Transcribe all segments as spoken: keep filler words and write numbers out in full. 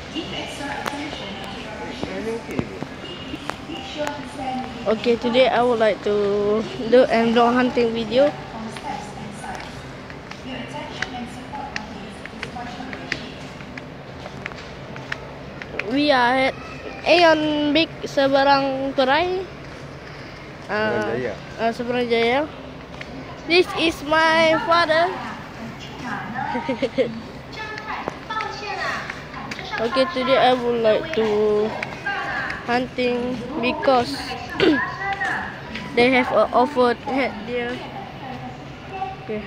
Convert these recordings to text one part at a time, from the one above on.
Okay, today I would like to do an dog hunting video. We are at Aeon Big Seberang Perai. Uh, uh, Seberang Jaya. This is my father. Okay, today I would like to hunting because they have a offer head there. Okay.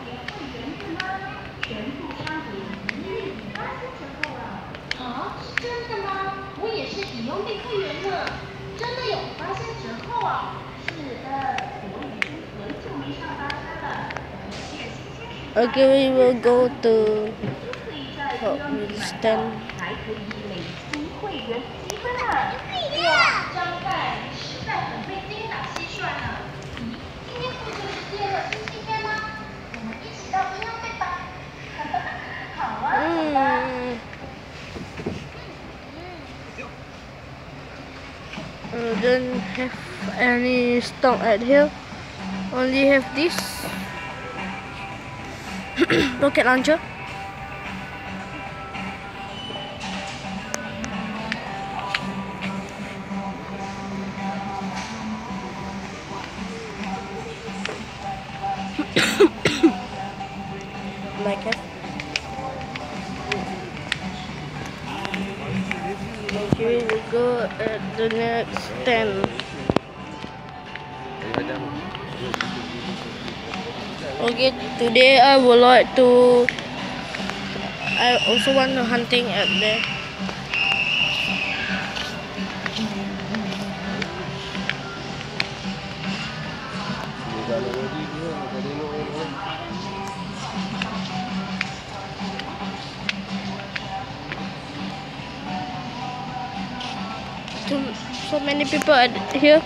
Okay, we will go to Hot Wheels stand. Mm. Uh, don't have any stock at here. Only have this rocket launcher. My cat. Okay, we go at the next stand. Okay, today I would like to. I also want to hunting at there. Too, so many people are here.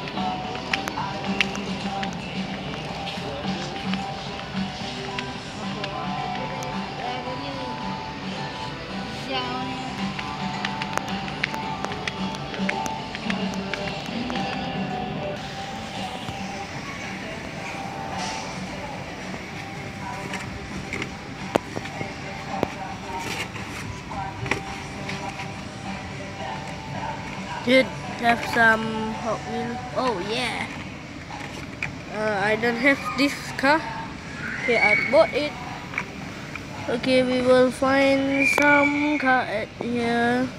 Did have some Hot Wheels. Oh yeah. Uh, I don't have this car. Okay, I bought it. Okay, we will find some car at here.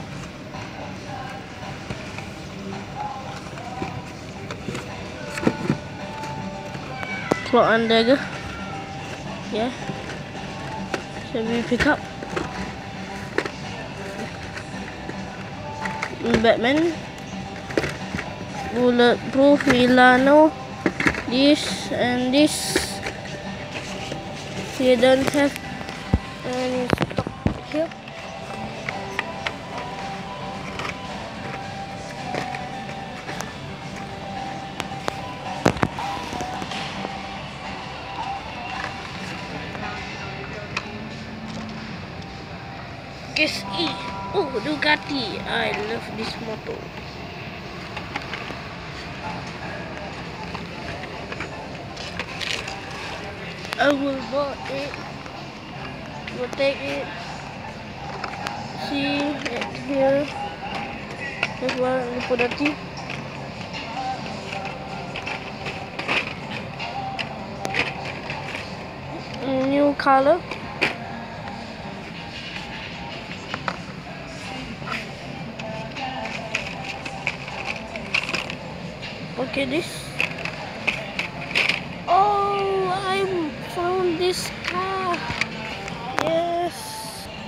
Clock and dagger. Yeah. Shall we pick up? Batman, Bulletproof, Milano, this and this. You don't have any stock here. Guess E. Oh, Ducati. I love this motor. I will buy it. We'll take it. See it here. There's one Ducati. New color. Okay, this. Oh, I found this car. Yes.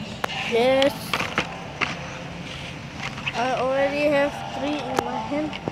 Yes. I already have three in my hand.